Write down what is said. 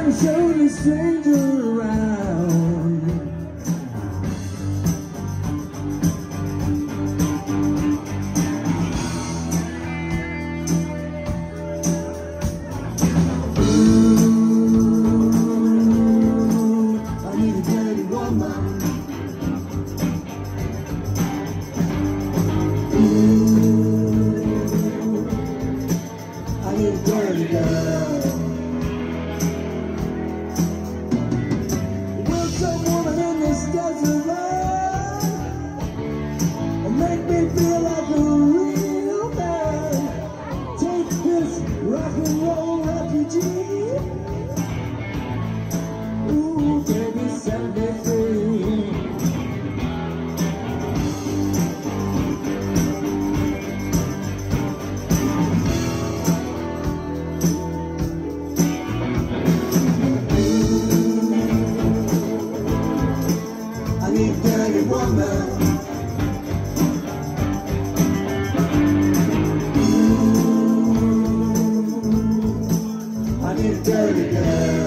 show the stranger around. Ooh, I need a dirty woman. Ooh, I need a dirty girl. Make me feel like a real man. Take this rock and roll refugee. Ooh, baby, set me free. Ooh, I need a dirty woman. Dirty girl.